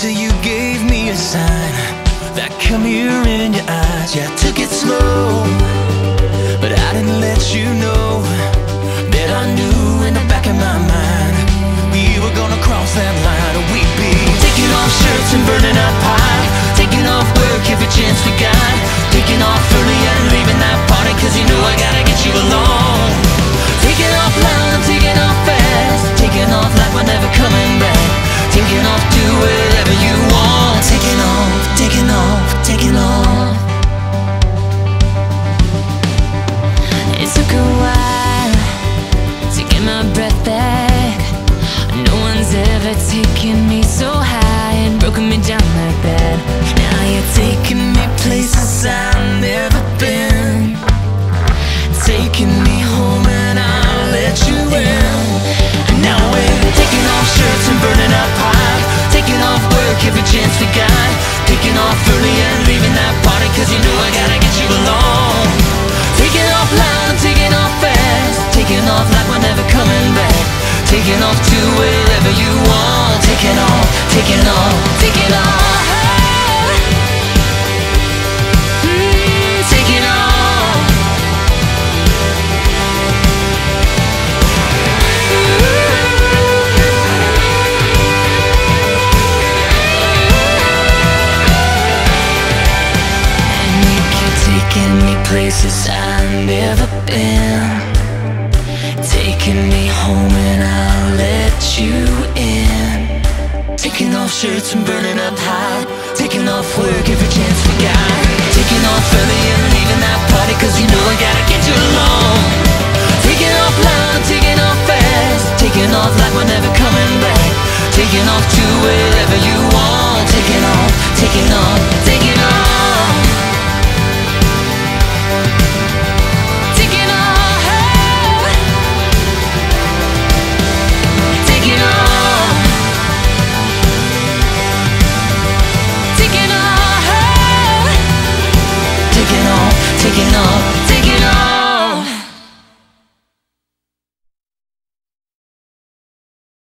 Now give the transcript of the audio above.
till you gave me a sign. That come here in your eyes. Yeah, I took it slow, but I didn't let you know that I knew in the back of my mind we were gonna cross that line. We'd be taking off shirts and burning up high, taking off work every chance we got, taking off early and leaving that party, cause you know I gotta get you along. Taking off loud and taking off fast, taking off like we're never coming back, taking off to wherever you want. Taking off, taking off, taking off. It took a while to get my breath back. No one's ever taken me so high and broken me down like that. Now you're taking me places I've never been, taking me home and I'll let you in. And now we're taking off shirts and burning up high, taking off work every chance we got, taking off early and leaving that party, cause you know I gotta get you along. Taking off loud and taking off fast, taking off like we're never coming back, taking off to wherever you want. Taking off, taking off, taking off. Taking off. And you keep taking me places I've never been, taking me home and I'll let you in. Taking off shirts and burning up high, taking off work every chance we got, taking off early and leaving that party, cause you know I gotta get you along. Taking off loud, taking off fast, taking off like we're never coming back, taking off to wherever you want. Taking off, taking off.